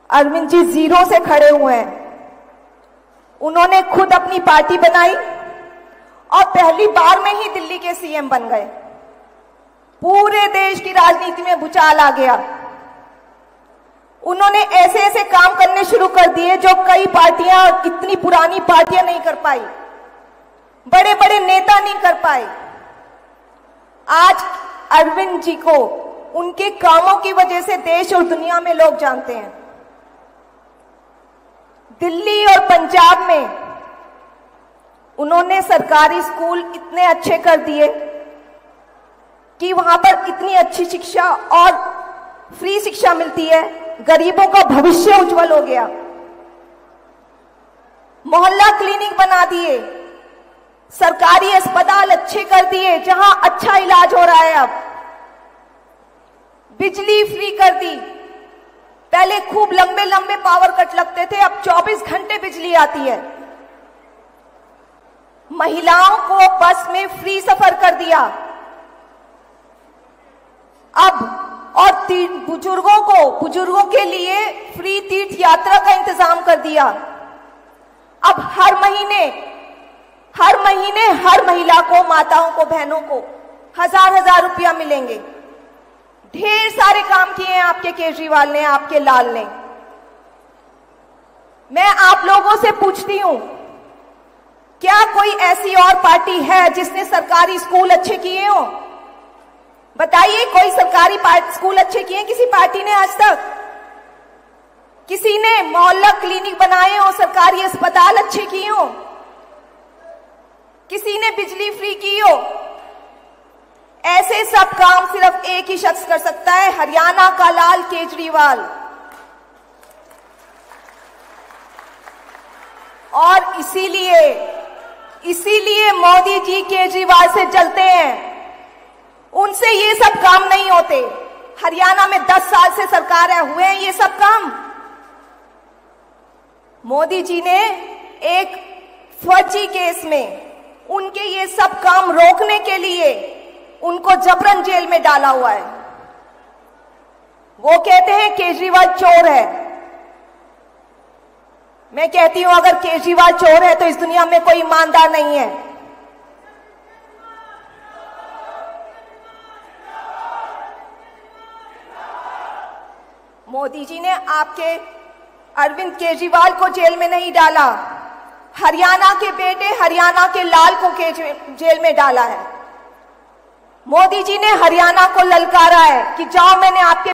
Arvind ji zero से खड़े हुए हैं। उन्होंने खुद अपनी पार्टी बनाई और पहली बार में ही दिल्ली के सीएम बन गए। पूरे देश की राजनीति में भूचाल आ गया। उन्होंने ऐसे ऐसे काम करने शुरू कर दिए जो कई पार्टियां, इतनी पुरानी पार्टियां नहीं कर पाई, बड़े बड़े नेता नहीं कर पाए। आज अरविंद जी को उनके कामों की वजह से देश और दुनिया में लोग जानते हैं। दिल्ली और पंजाब में उन्होंने सरकारी स्कूल इतने अच्छे कर दिए कि वहां पर इतनी अच्छी शिक्षा और फ्री शिक्षा मिलती है। गरीबों का भविष्य उज्जवल हो गया। मोहल्ला क्लिनिक बना दिए, सरकारी अस्पताल अच्छे कर दिए जहां अच्छा इलाज हो रहा है। अब बिजली फ्री कर दी। पहले खूब लंबे लंबे पावर कट लगते थे, अब 24 घंटे बिजली आती है। महिलाओं को बस में फ्री सफर कर दिया। अब और बुजुर्गों के लिए फ्री तीर्थ यात्रा का इंतजाम कर दिया। अब हर महीने हर महिला को, माताओं को, बहनों को 1000 रुपया मिलेंगे। ढेर सारे काम किए हैं आपके केजरीवाल ने, आपके लाल ने। मैं आप लोगों से पूछती हूं, क्या कोई ऐसी और पार्टी है जिसने सरकारी स्कूल अच्छे किए हो? बताइए, कोई सरकारी स्कूल अच्छे किए किसी पार्टी ने आज तक? किसी ने मोहल्ला क्लिनिक बनाए हो, सरकारी अस्पताल अच्छे किए हो? किसी ने बिजली फ्री की हो? ऐसे सब काम सिर्फ एक ही शख्स कर सकता है, हरियाणा का लाल केजरीवाल। और इसीलिए मोदी जी केजरीवाल से जलते हैं। उनसे ये सब काम नहीं होते। हरियाणा में 10 साल से सरकार है, हुए हैं ये सब काम? मोदी जी ने एक फर्जी केस में उनके ये सब काम रोकने के लिए उनको जबरन जेल में डाला हुआ है। वो कहते हैं केजरीवाल चोर है। मैं कहती हूं, अगर केजरीवाल चोर है तो इस दुनिया में कोई ईमानदार नहीं है। मोदी जी ने आपके अरविंद केजरीवाल को जेल में नहीं डाला, हरियाणा के बेटे, हरियाणा के लाल को जेल में डाला है। मोदी जी ने हरियाणा को ललकारा है कि जाओ, मैंने आपके